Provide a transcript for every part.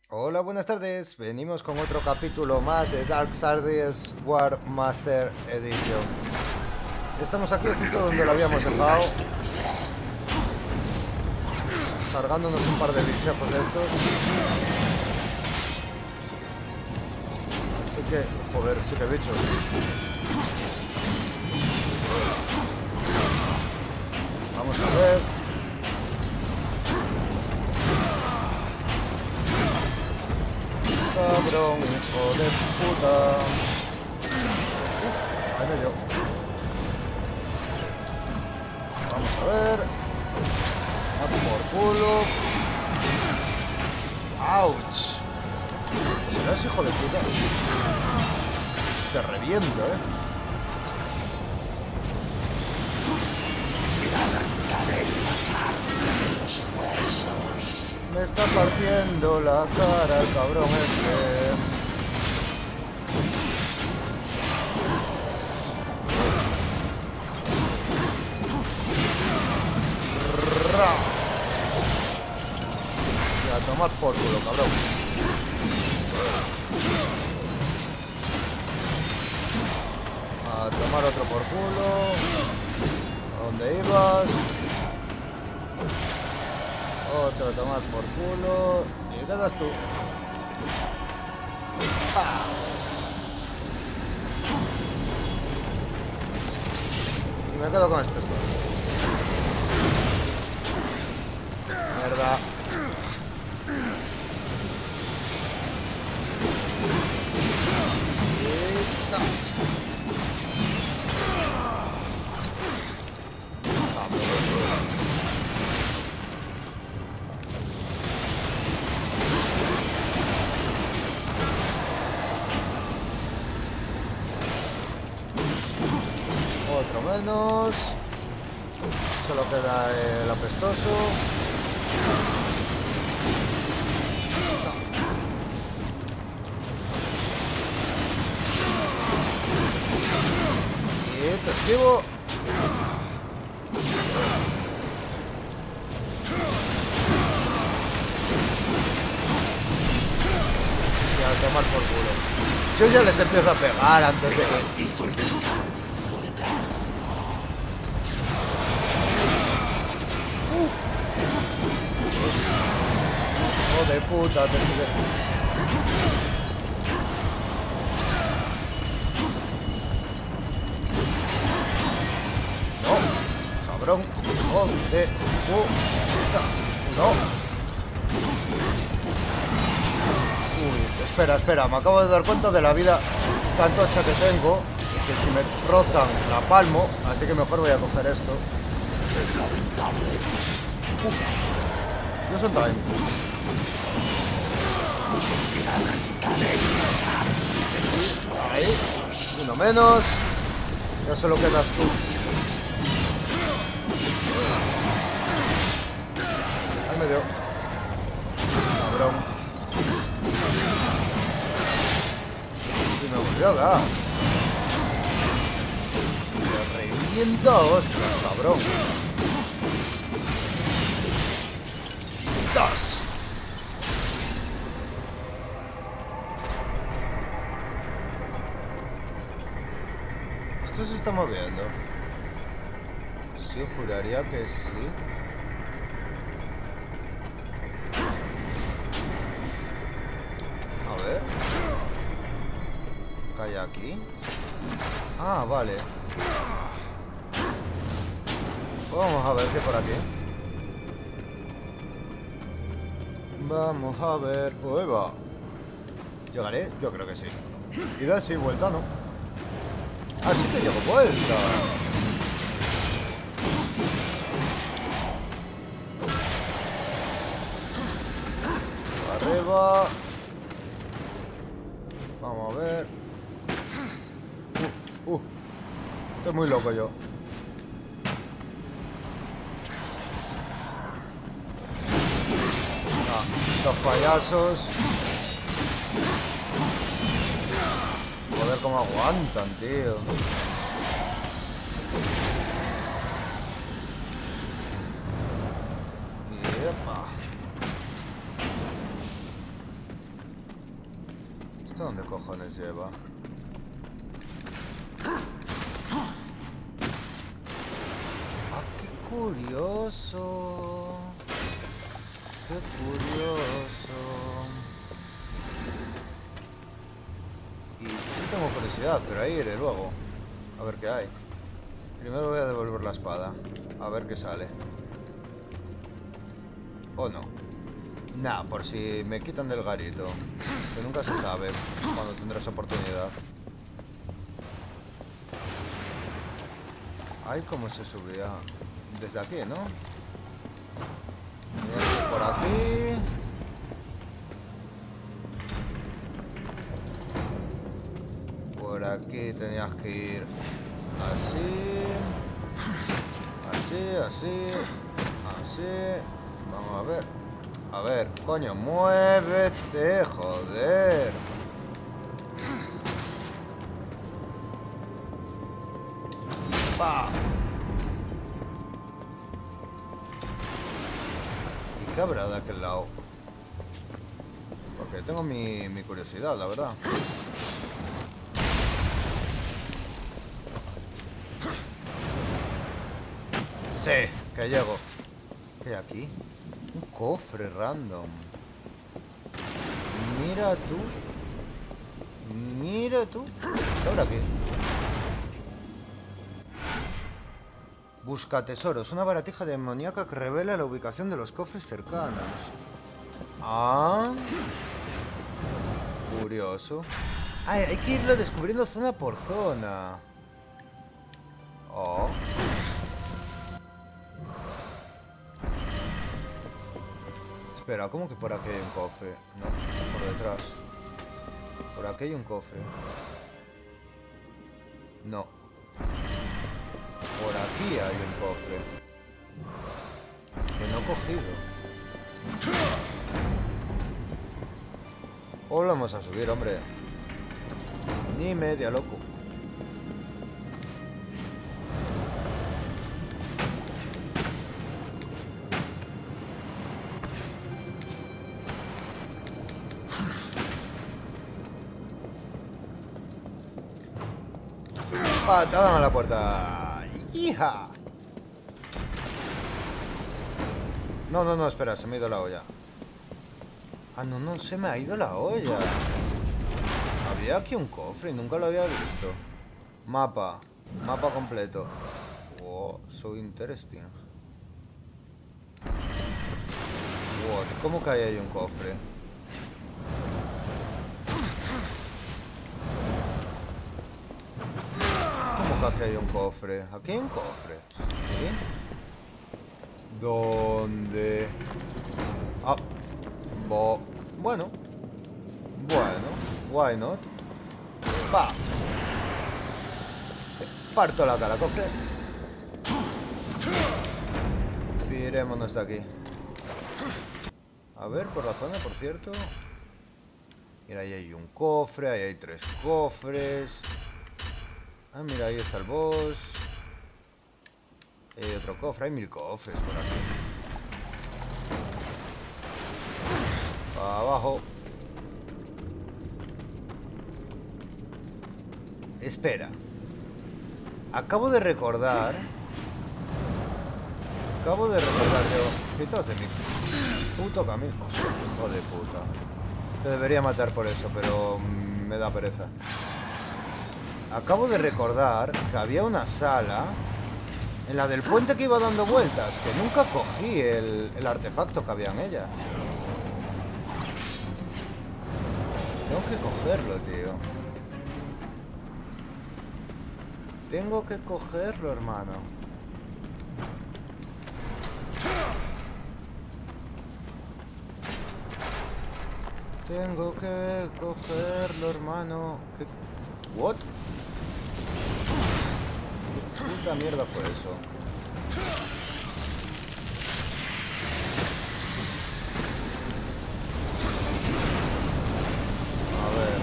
Hola, buenas tardes. Venimos con otro capítulo más de Darksiders War Master Edition. Estamos aquí justo donde lo habíamos dejado, cargándonos un par de bichejos de estos. Así que, joder, sí que bichos. Vamos a ver. Cabrón, hijo de puta. Ahí me dio. Vamos a ver. A por culo. ¡Auch! ¿Serás hijo de puta? Te reviento, Me está partiendo la cara el cabrón este. Y a tomar por culo, cabrón. A tomar otro por culo. ¿A dónde ibas? Otro a tomar por culo. ¿Y qué das tú? ¡Ah! Y me quedo con estos dos. Mierda. Y... ¡tas! Otro menos. Solo queda el apestoso. Y te esquivo. Y a tomar por culo. Yo ya les empiezo a pegar antes de que... ¡Hijo de puta! Te sigue. ¡No! ¡Cabrón! ¡Hijo de puta! ¡No! Uy, espera, me acabo de dar cuenta de la vida tan tocha que tengo, que si me rozan la palmo, así que mejor voy a coger esto. Yo soy time. Ahí, uno menos. Ya solo quedas tú. Ahí me dio. Cabrón. Y me volvió a dar. Me revienta, ostras, cabrón. ¡Das! Esto se está moviendo. Sí, juraría que sí. A ver. ¿Qué hay aquí? Ah, vale. Vamos a ver qué hay por aquí. Vamos a ver. Uy, va. ¿Llegaré? Yo creo que sí. Ida sí, vuelta no. Ah, sí que llego vuelta. Arriba. Vamos a ver. Estoy muy loco yo. Los payasos. Joder, cómo aguantan, tío. Y epa. ¿Esto dónde cojones lleva? ¡Ah, qué curioso! ¡Qué curioso! Y sí tengo curiosidad, pero ahí iré luego. A ver qué hay. Primero voy a devolver la espada. A ver qué sale. ¿O no? Nah, por si me quitan del garito. Que nunca se sabe cuando tendrás oportunidad. Ay, cómo se subía. Desde aquí, ¿no? Por aquí. Por aquí tenías que ir así. Así, así. Así. Vamos a ver. A ver, coño, muévete, joder. ¡Pah! ¿Y qué habrá de aquel lado? Porque tengo mi curiosidad, la verdad. Sí, que llego. ¿Qué hay aquí? Un cofre random. Mira tú. Mira tú. ¿Qué habrá aquí? Busca tesoros. Una baratija demoníaca que revela la ubicación de los cofres cercanos. Ah. Curioso. Ah, hay que irlo descubriendo zona por zona. Oh. Espera, ¿cómo que por aquí hay un cofre? No, por detrás. Por aquí hay un cofre. No. Por aquí hay un cofre. Que no he cogido. O lo vamos a subir, hombre. Ni media, loco. Patada a la puerta. ¡Hija! No, no, no, espera, se me ha ido la olla. Ah, no, no, se me ha ido la olla. Había aquí un cofre y nunca lo había visto. Mapa. Mapa completo. Wow, so interesting. What? ¿Cómo que ahí hay un cofre? ¿Cómo que aquí hay un cofre? ¿Aquí hay un cofre? ¿Sí? ¿Dónde? Ah. Bueno. Bueno. Why not? ¡Pa! Parto la cara, cofre. Pirémonos de aquí. A ver, por la zona, por cierto. Mira, ahí hay un cofre, ahí hay 3 cofres. Ah, mira, ahí está el boss. Hay otro cofre, hay 1000 cofres por aquí. Para abajo. Espera. Acabo de recordar yo. Quitaos de mi puto camino. Hijo de puta. Te debería matar por eso, pero me da pereza. Acabo de recordar que había una sala en la del puente que iba dando vueltas, que nunca cogí el artefacto que había en ella. Tengo que cogerlo, tío. Tengo que cogerlo, hermano. Tengo que cogerlo, hermano. ¿Qué? ¿What? ¿Qué puta mierda fue eso? A ver.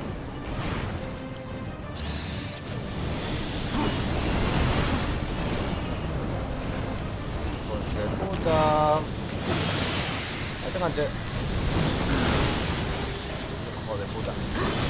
Pues de puta. Ahí te enganché. Hijo de puta.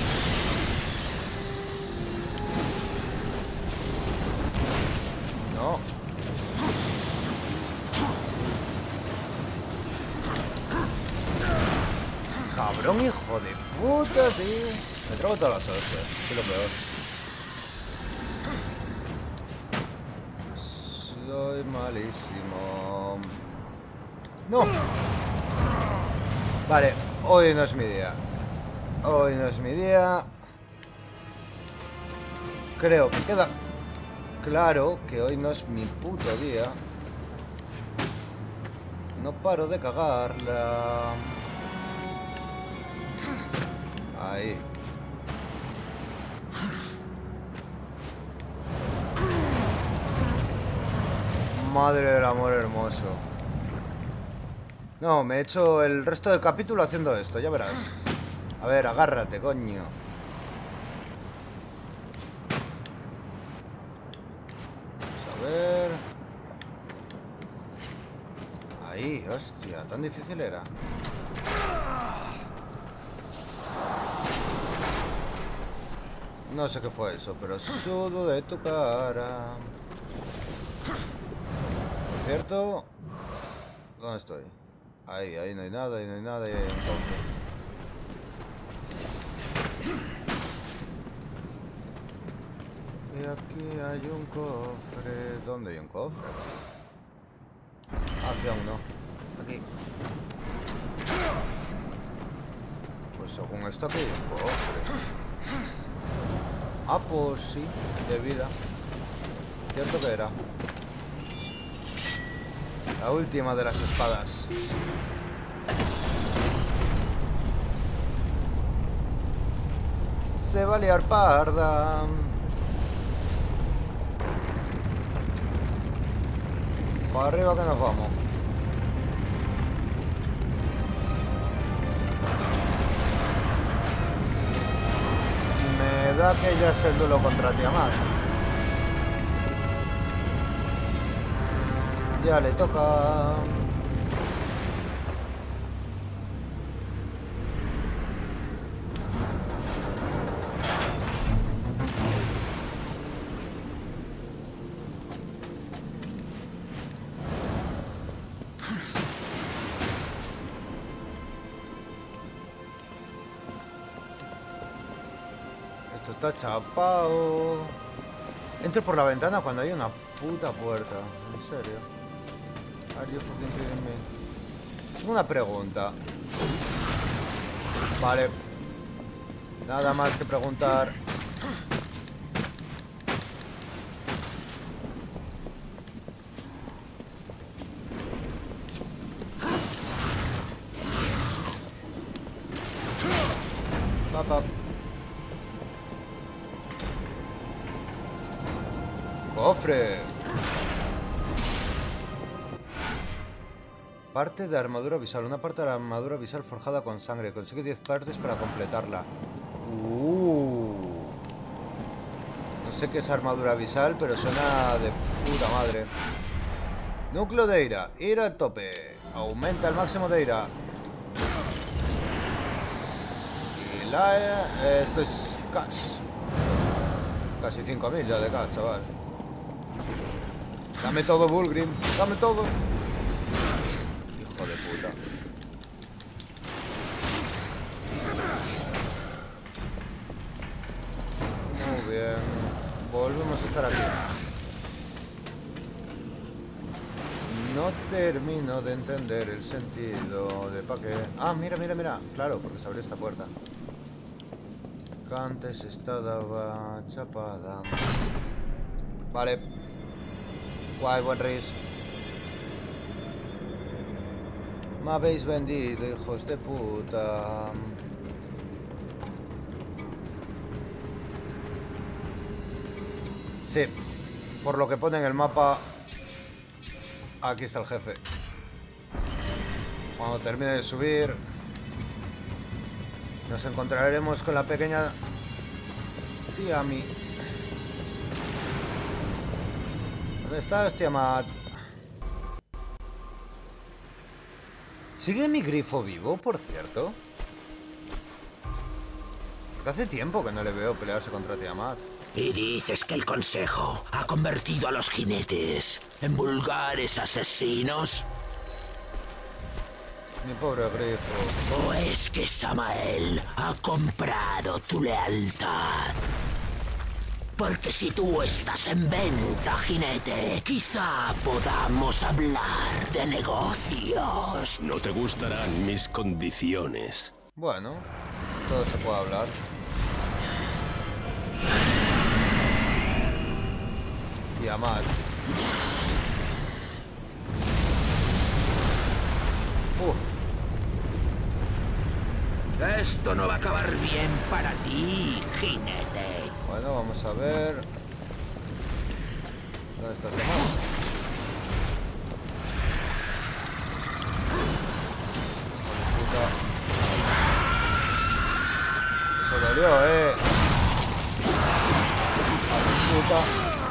cabrón, hijo de puta, tío. Me trago todas las hostias, es lo peor. Soy malísimo. ¡No! Vale, hoy no es mi día. Hoy no es mi día. Creo que queda claro que hoy no es mi puto día. No paro de cagarla. Ahí. Madre del amor hermoso. No, me he hecho el resto del capítulo haciendo esto, ya verás. A ver, agárrate, coño. Vamos a ver. Ahí, hostia, tan difícil era. No sé qué fue eso, pero sudo de tu cara. Por cierto, ¿dónde estoy? Ahí no hay nada, ahí no hay nada, ahí hay un cofre. Y aquí hay un cofre. ¿Dónde hay un cofre? Aquí aún no. Aquí. Pues según esto aquí hay un cofre. Ah, pues sí, de vida. Cierto que era. La última de las espadas. Se va a liar parda. Para arriba que nos vamos. Me da que ya es el duelo contra Tiamat. Ya le toca. Esto está chapado. Entro por la ventana cuando hay una puta puerta. En serio. Are you fucking kidding me? Tengo una pregunta. Vale. Nada más que preguntar. Papá. ¡Cofre! Parte de armadura visual. Una parte de la armadura visual forjada con sangre. Consigue 10 partes para completarla. No sé qué es armadura visual, pero suena de puta madre. Núcleo de ira. Ira a tope. Aumenta el máximo de ira. Y la... esto es cash. Casi 5000 ya de cash, chaval. Dame todo, Bullgrim. Dame todo. Hijo de puta. Muy bien. Volvemos a estar aquí. No termino de entender el sentido de pa' qué. Ah, mira, mira, mira. Claro, porque se abrió esta puerta. Que antes estaba chapada. Vale. Guay, buen Riz. Me habéis vendido, hijos de puta. Sí, por lo que pone en el mapa, aquí está el jefe. Cuando termine de subir, nos encontraremos con la pequeña Tiamat. ¿Dónde estás, Tiamat? ¿Sigue mi grifo vivo, por cierto? Porque hace tiempo que no le veo pelearse contra Tiamat. Y dices que el Consejo ha convertido a los jinetes en vulgares asesinos. Mi pobre grifo. ¿O es que Samael ha comprado tu lealtad? Porque si tú estás en venta, jinete, quizá podamos hablar de negocios. No te gustarán mis condiciones. Bueno, todo se puede hablar. Tiamat. Esto no va a acabar bien para ti, jinete. Bueno, vamos a ver. ¿Dónde está Tiamat? Puta. Eso dolió, Puta.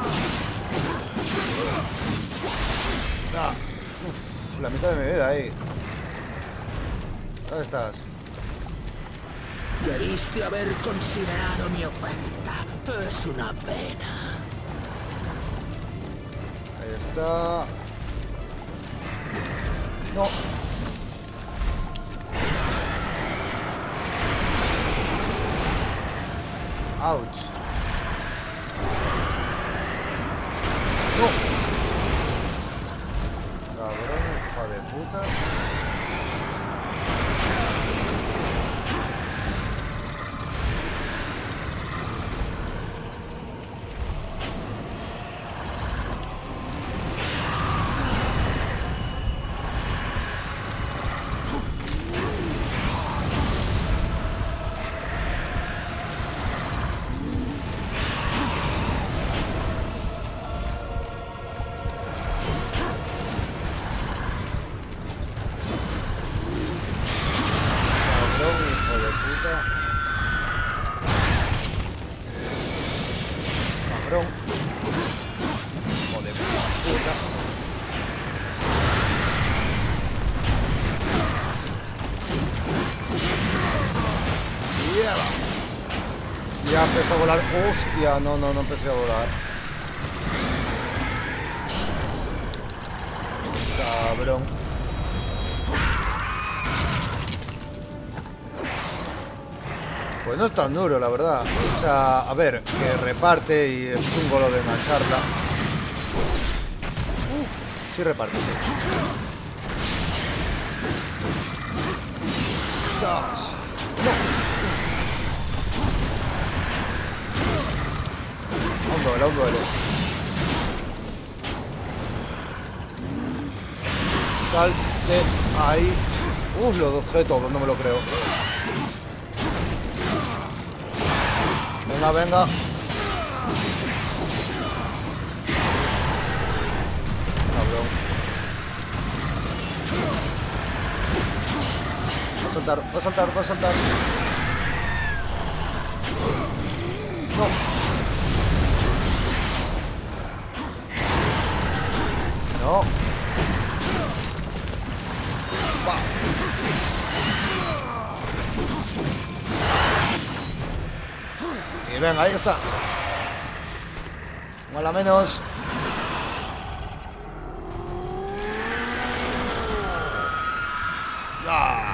Ah, uf, la mitad de mi vida ahí. ¿Dónde estás? Debiste haber considerado mi oferta. Es una pena. Ahí está. No. Ouch. No. Cabrón, hija de puta. Cabrón. Joder, puta. Mierda. Ya empezó a volar. Hostia, no empecé a volar. Cabrón. Pues no es tan duro, la verdad. O sea, a ver, que reparte y es un golo de mancharla. Sí reparte, sí. Dos. No. Un duelo. Salte ahí. Lo dejé todo, no me lo creo. Venga. Cabrón. Va a saltar. No. No. Va. Y venga, ahí está. Mola menos. ¡Ah!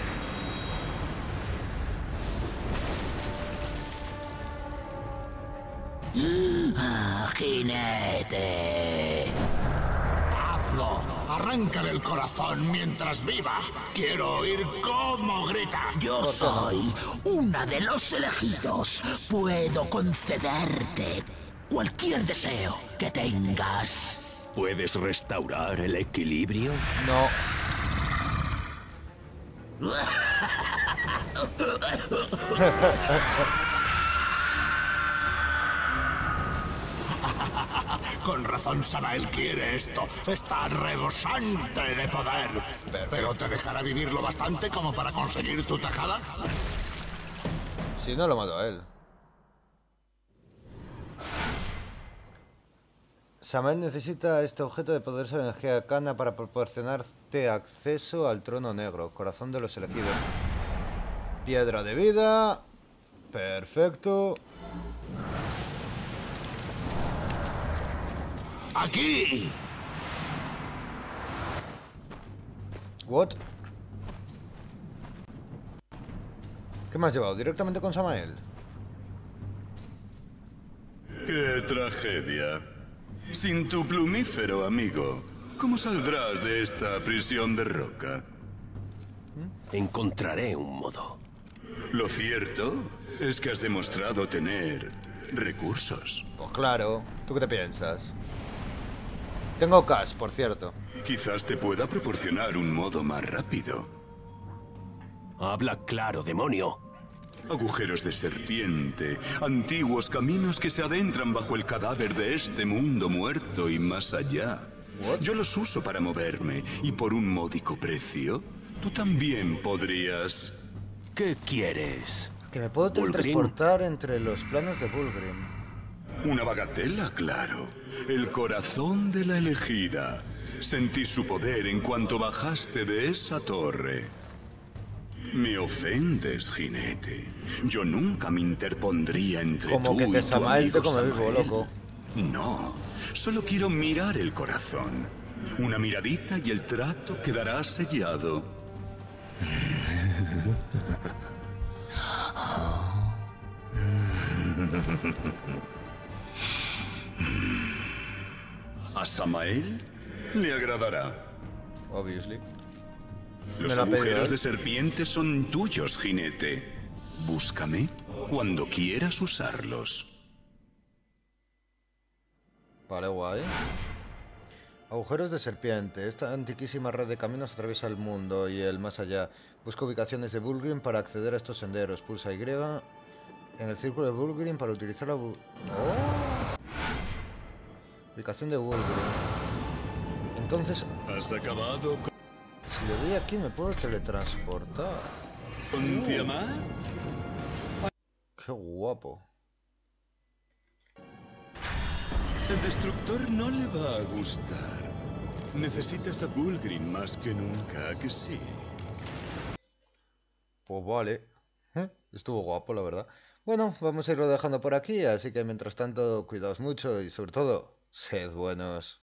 Jinete. Hazlo. Arráncale el corazón mientras viva. Quiero oír cómo grita. Yo soy una de los elegidos. Puedo concederte cualquier deseo que tengas. ¿Puedes restaurar el equilibrio? No. Con razón Samael quiere esto. Está rebosante de poder. ¿Pero te dejará vivir lo bastante como para conseguir tu tajada? Si no, lo mato a él. Samael necesita este objeto de poderosa energía arcana para proporcionarte acceso al trono negro, corazón de los elegidos. Piedra de vida. Perfecto. ¡Aquí! What? ¿Qué me has llevado? ¿Directamente con Samael? ¡Qué tragedia! Sin tu plumífero, amigo, ¿cómo saldrás de esta prisión de roca? Encontraré un modo. Lo cierto es que has demostrado tener recursos. Pues claro. ¿Tú qué te piensas? Tengo cash, por cierto. Quizás te pueda proporcionar un modo más rápido. Habla claro, demonio. Agujeros de serpiente, antiguos caminos que se adentran bajo el cadáver de este mundo muerto y más allá. Yo los uso para moverme y por un módico precio, tú también podrías... ¿Qué quieres? Que me puedo teletransportar entre los planos de Vulgrim. Una bagatela, claro. El corazón de la elegida. Sentí su poder en cuanto bajaste de esa torre. Me ofendes, jinete. Yo nunca me interpondría entre Como tú que y te tu Samael te amigo come vivo, Samael. loco. No, solo quiero mirar el corazón. Una miradita y el trato quedará sellado. A Samael le agradará. Obviously. Los Me la ha pedido, agujeros ¿eh? de serpiente son tuyos, jinete. Búscame cuando quieras usarlos. Vale, guay. Agujeros de serpiente. Esta antiquísima red de caminos atraviesa el mundo y el más allá. Busca ubicaciones de Vulgrim para acceder a estos senderos. Pulsa Y en el círculo de Vulgrim para utilizar la... ¡Oh! Ubicación de Vulgrim. Entonces, ¿Has acabado si le doy aquí me puedo teletransportar. con Tiamat? ¡Qué guapo! El destructor no le va a gustar. Necesitas a Vulgrim más que nunca, ¿a que sí? Pues vale. Estuvo guapo, la verdad. Bueno, vamos a irlo dejando por aquí, así que mientras tanto, cuidaos mucho y sobre todo, sed buenos.